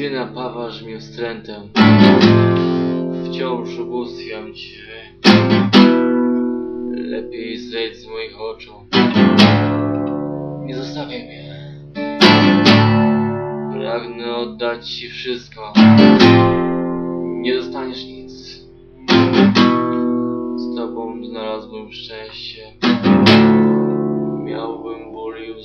Ty napawasz mnie wstrętem, wciąż ubóstwiam cię. Lepiej zejdź z moich oczu, nie zostawiaj mnie. Pragnę oddać ci wszystko, nie dostaniesz nic. Z tobą znalazłem szczęście, miałbym ból i